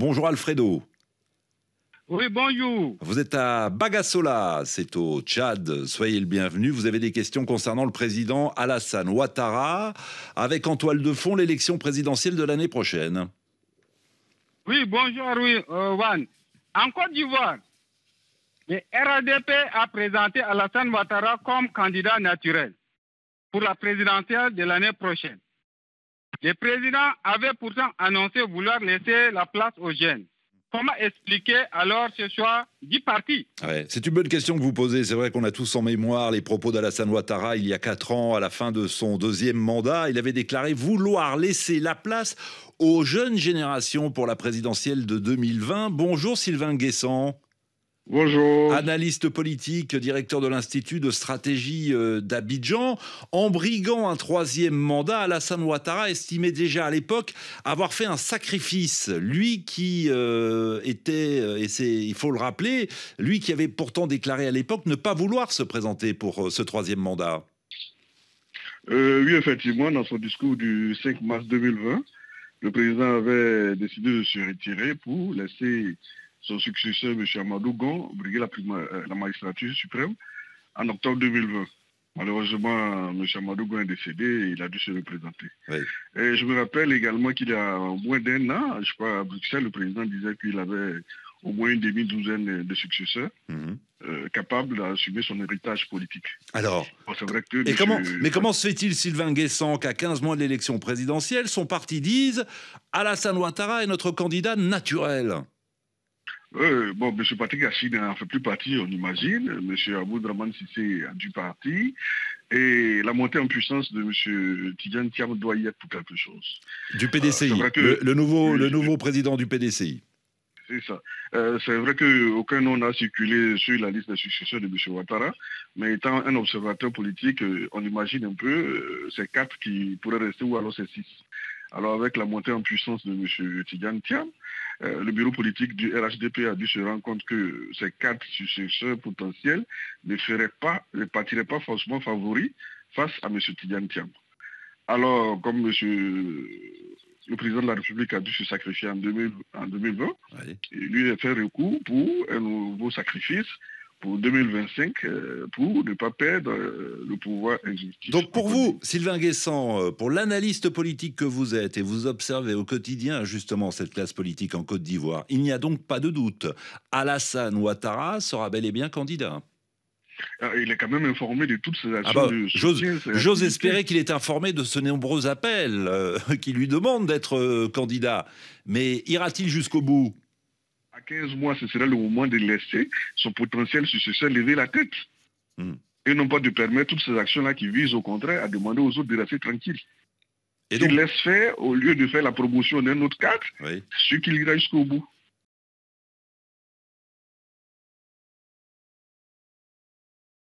Bonjour Alfredo. Oui, bonjour. Vous êtes à Bagassola, c'est au Tchad. Soyez le bienvenu. Vous avez des questions concernant le président Alassane Ouattara, avec en toile de fond l'élection présidentielle de l'année prochaine. Oui, bonjour, oui, Juan. En Côte d'Ivoire, le RADP a présenté Alassane Ouattara comme candidat naturel pour la présidentielle de l'année prochaine. Le président avait pourtant annoncé vouloir laisser la place aux jeunes. Comment expliquer alors ce choix du parti? Ouais, c'est une bonne question que vous posez. C'est vrai qu'on a tous en mémoire les propos d'Alassane Ouattara il y a 4 ans, à la fin de son 2e mandat. Il avait déclaré vouloir laisser la place aux jeunes générations pour la présidentielle de 2020. Bonjour Sylvain Guessant. Bonjour. Analyste politique, directeur de l'Institut de stratégie d'Abidjan. En briguant un 3e mandat, Alassane Ouattara estimait déjà à l'époque avoir fait un sacrifice. Lui qui était, et il faut le rappeler, lui qui avait pourtant déclaré à l'époque ne pas vouloir se présenter pour ce 3e mandat. Oui, effectivement, dans son discours du 5 mars 2020, le président avait décidé de se retirer pour laisser son successeur, M. Amadou Gon, briguer la magistrature suprême en octobre 2020. Malheureusement, M. Amadou Gon est décédé et il a dû se représenter. Oui. Et je me rappelle également qu'il y a moins d'1 an, je crois, à Bruxelles, le président disait qu'il avait au moins une demi-douzaine de successeurs capables d'assumer son héritage politique. Alors, bon, c'est vrai que comment se fait-il, Sylvain Guessant, qu'à 15 mois de l'élection présidentielle, son parti dise « Alassane Ouattara est notre candidat naturel » ? Bon, M. Patrick Hachi n'en fait plus partie, on imagine. M. Aboudraman Sissé a du parti. Et la montée en puissance de M. Tidjane Thiam doit y être pour quelque chose. Du PDCI, le nouveau président du PDCI. C'est ça. C'est vrai qu'aucun nom n'a circulé sur la liste des successeurs de M. Ouattara, mais étant un observateur politique, on imagine un peu ces 4 qui pourraient rester ou alors ces 6. Alors avec la montée en puissance de M. Tidjane Thiam, le bureau politique du RHDP a dû se rendre compte que ces 4 successeurs potentiels ne partiraient pas forcément favoris face à M. Tidjane Thiam. Alors, comme le président de la République a dû se sacrifier en 2020, oui. Lui a fait recours pour un nouveau sacrifice pour 2025, pour ne pas perdre le pouvoir exécutif. Donc pour vous, Sylvain Guessant, pour l'analyste politique que vous êtes, et vous observez au quotidien justement cette classe politique en Côte d'Ivoire, il n'y a donc pas de doute, Alassane Ouattara sera bel et bien candidat. Il est quand même informé de toutes ces actions de soutien. J'ose espérer qu'il est informé de ce nombreux appels qui lui demandent d'être candidat. Mais ira-t-il jusqu'au bout ? À 15 mois, ce serait le moment de laisser son potentiel successeur lever la tête. Et non pas de permettre toutes ces actions-là qui visent au contraire à demander aux autres de rester tranquilles. Et donc, il laisse faire, au lieu de faire la promotion d'un autre cadre, ce qu'il ira jusqu'au bout.